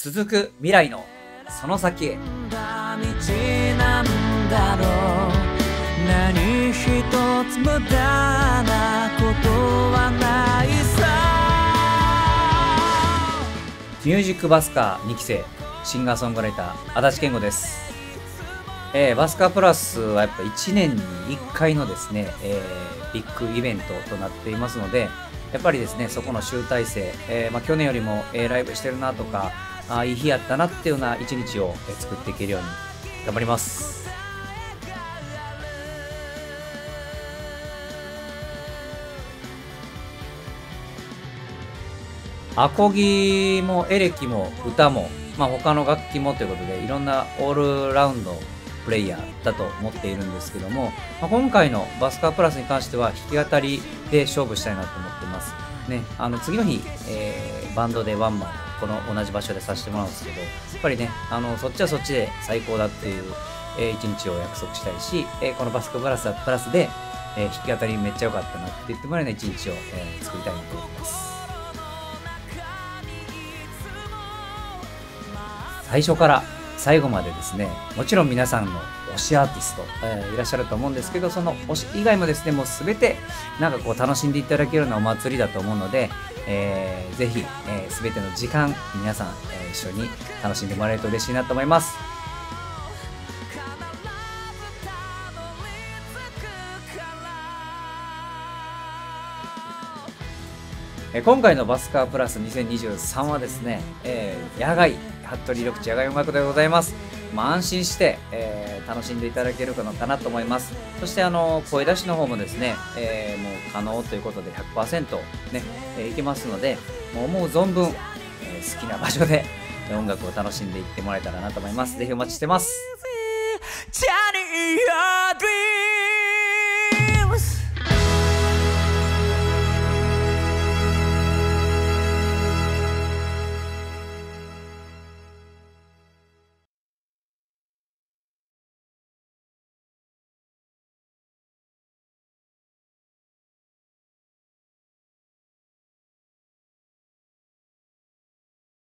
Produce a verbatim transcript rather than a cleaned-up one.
続く未来のその先へ。 何一つ無駄なことはないさ。 ミュージックバスカーにきせいシンガーソングライター足立健吾です。えー、バスカープラスはやっぱいちねんにいっかいのですね、えー、ビッグイベントとなっていますので、やっぱりですねそこの集大成、えーまあ、去年よりも、えー、ライブしてるなとか、あいい日やったなっていうような一日を、えー、作っていけるように頑張ります。アコギもエレキも歌も、まあ、他の楽器もということでいろんなオールラウンドプレイヤーだと思っているんですけども、まあ、今回のバスカープラスに関しては弾き語りで勝負したいなと思ってますね。あの次の日、えー、バンドでワンマンこの同じ場所でさせてもらうんですけど、やっぱりねあのそっちはそっちで最高だっていう、えー、一日を約束したいし、えー、このバスカープラスはプラスで、えー、弾き語りめっちゃ良かったなって言ってもらえるような一日を、えー、作りたいなと思います。最初から最後までですね、もちろん皆さんの推しアーティスト、えー、いらっしゃると思うんですけど、その推し以外もですね、もうすべてなんかこう楽しんでいただけるようなお祭りだと思うので、えー、ぜひ、えー、すべての時間皆さん、えー、一緒に楽しんでもらえると嬉しいなと思います。今回のバスカープラスにせんにじゅうさんはですね、えー、野外、服部緑地野外音楽でございます。まあ、安心して、えー、楽しんでいただけるのかなと思います。そしてあの声出しの方もですね、えー、もう可能ということで ひゃくパーセント ね、えー、いけますので、もう思う存分、えー、好きな場所で音楽を楽しんでいってもらえたらなと思います。ぜひお待ちしてます。